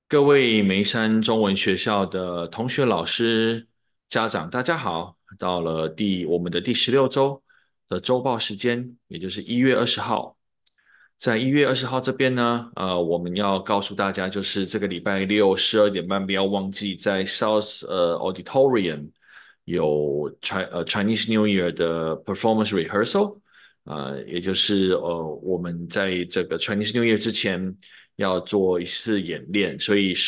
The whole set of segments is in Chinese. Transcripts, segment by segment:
各位梅山中文学校的同学、老师、家长，大家好！到了我们的第16周的周报时间，也就是1月20号。在1月20号这边呢，我们要告诉大家，就是这个礼拜六12点半，不要忘记在 South Auditorium 有Chinese New Year 的 performance rehearsal。也就是我们在这个 Chinese New Year 之前要做一次演练，所以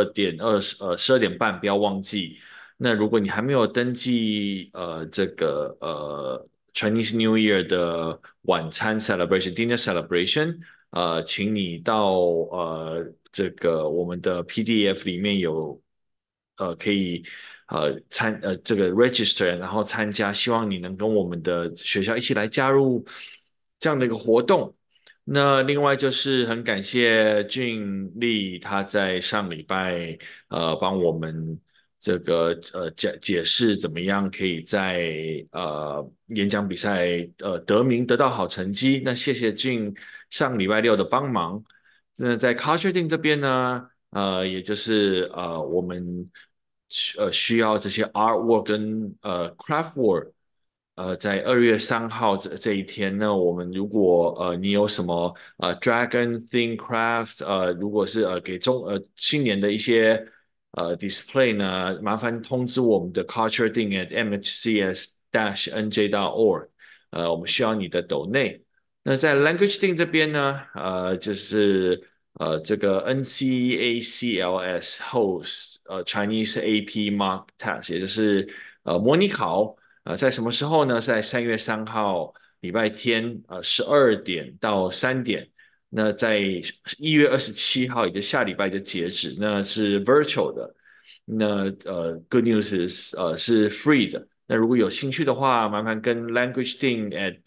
12点半不要忘记。那如果你还没有登记这个Chinese New Year 的晚餐 celebration dinner celebration，请你到这个我们的 PDF 里面有可以这个 register，然后参加，希望你能跟我们的学校一起来加入这样的一个活动。那另外就是很感谢俊丽，他在上礼拜帮我们这个解释怎么样可以在演讲比赛得名得到好成绩。那谢谢俊上礼拜六的帮忙。那在 Culture 这边呢，也就是我们需要这些 artwork 跟craft work。在2月3号这一天，那我们如果你有什么Dragon Theme Craft，如果是给新年的一些display 呢，麻烦通知我们的 Culture Thing at mhcs-nj.org，我们需要你的抖内。那在 Language Thing 这边呢，就是这个 NCACLS host Chinese AP Mock Test，也就是模拟考。在什么时候呢？在3月3号礼拜天12点到3点。那在1月27号，也就下礼拜的截止，那是 virtual 的。那good news是 free 的。那如果有兴趣的话，麻烦跟 language team at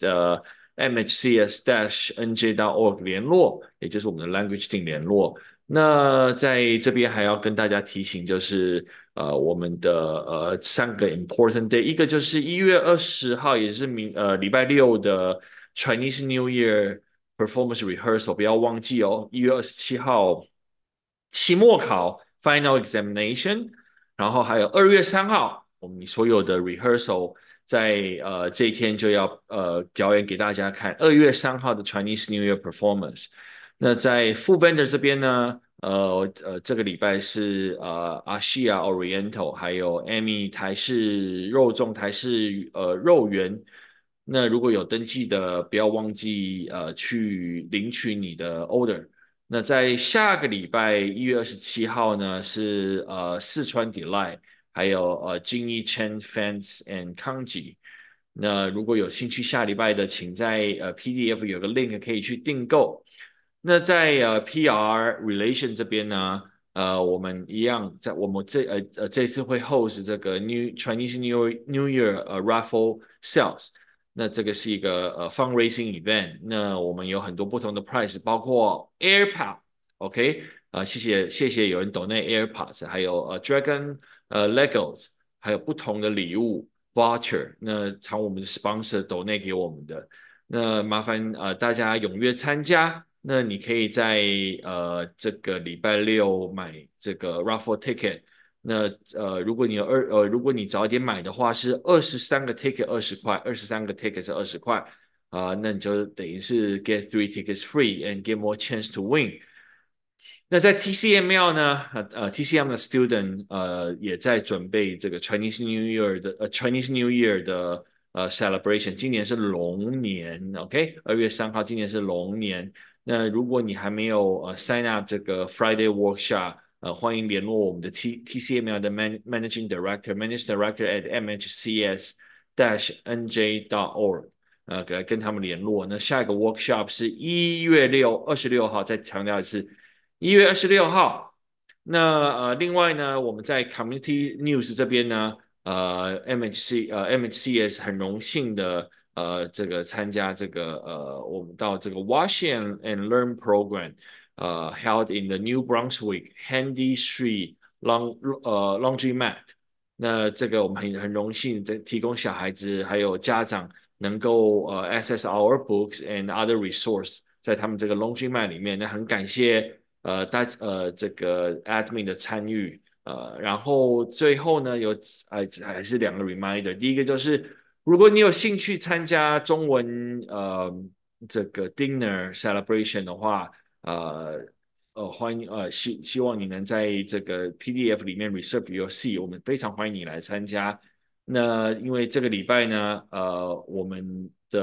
mhcs-nj.org 联络，也就是我们的 language team 联络。那在这边还要跟大家提醒，就是我们的3个 important day，一个就是1月20号，也是礼拜六的 Chinese New Year performance rehearsal，不要忘记哦。1月27号期末考 final examination，然后还有2月3号，我们所有的 rehearsal 在这一天就要表演给大家看。2月3号的 Chinese New Year performance。那在副 vendor 这边呢，这个礼拜是阿西亚 Oriental，还有 Amy 台式肉粽、台式肉圆。那如果有登记的，不要忘记去领取你的 order。那在下个礼拜1月27号呢，是四川 Delight，还有金一 Chen Fans and Kanji。那如果有兴趣下礼拜的，请在PDF 有个 link 可以去订购。那在PR relation 这边呢，我们一样在我们这次会 host 这个 Chinese New Year raffle sales。那这个是一个fundraising event。那我们有很多不同的 price，包括 AirPod，OK，谢谢有人 donate AirPods，还有Dragon Legos，还有不同的礼物 voucher。那从我们的 sponsor donate 给我们的。那麻烦大家踊跃参加。那你可以在这个礼拜六买这个 raffle ticket。那如果你早一点买的话，是23个 ticket 20块，23个 ticket 是20块。那你就等于是 get 3 tickets free and get more chance to win。那在 TCML 呢，TCM 的 student 也在准备这个 Chinese New Year 的celebration。今年是龙年，OK，2月3号，今年是龙年。那如果你还没有sign up 这个 Friday workshop，欢迎联络我们的 TCML 的 Managing Director at MHCS-NJ.org，跟他们联络。那下一个 workshop 是1月26号，再强调一次。1月26号。那另外呢，我们在 Community News 这边呢，MHCS 很荣幸的这个参加这个我们到这个 Wash and Learn Program，held in the New Brunswick Handy Street Laundry Mat。那这个我们很荣幸的提供小孩子还有家长能够access our books and other resource 在他们这个 Laundry Mat 里面。那很感谢这个 admin 的参与，然后最后呢还是两个 reminder，第一个就是如果你有兴趣参加中文这个 dinner celebration 的话，呃欢迎希望你能在这个 PDF 里面 reserve your seat，我们非常欢迎你来参加。那因为这个礼拜呢，我们的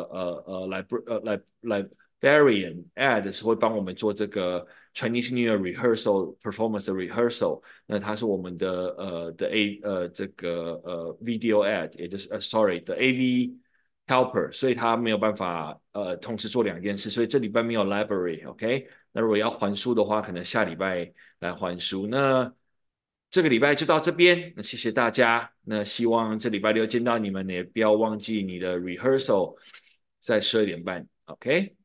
librarian Ed 是会帮我们做这个 Chinese New Year rehearsal performance 的 rehearsal。那他是我们的这个video Ed，也就是sorry 的 AV helper，所以他没有办法同时做两件事，所以这礼拜没有 library，OK？那如果要还书的话，可能下礼拜来还书。那这个礼拜就到这边，那谢谢大家。那希望这礼拜六见到你们，也不要忘记你的 rehearsal 在12点半，OK？